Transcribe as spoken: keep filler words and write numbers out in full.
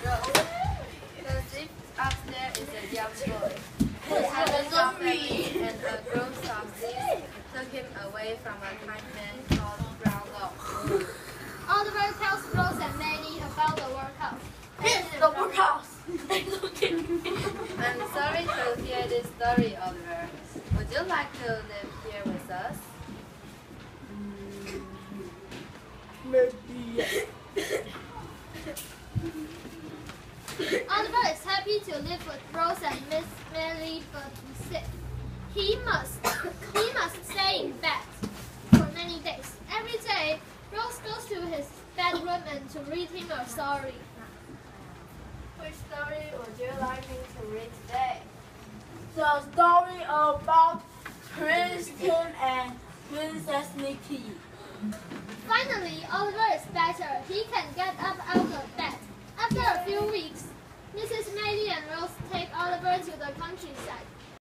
Rose. The zip upstairs is a young boy. His having job and a grown up disease took him away from a kind man called Brownlow. Oliver tells Rose and Mary about the workhouse. Here's the workhouse. I'm sorry to hear this story, Oliver. Would you like to live here with us? Maybe yes. Oliver is happy to live with Rose and Miss Mary, but he's sick. He must, he must stay in bed for many days. Every day, Rose goes to his bedroom and to read him a story. Which story would you like me to read today? The story about Prince Tim and Princess Nikki. Finally, Oliver is better. He can get up out of bed. After a few weeks, Missus Mary and Rose take Oliver to the countryside.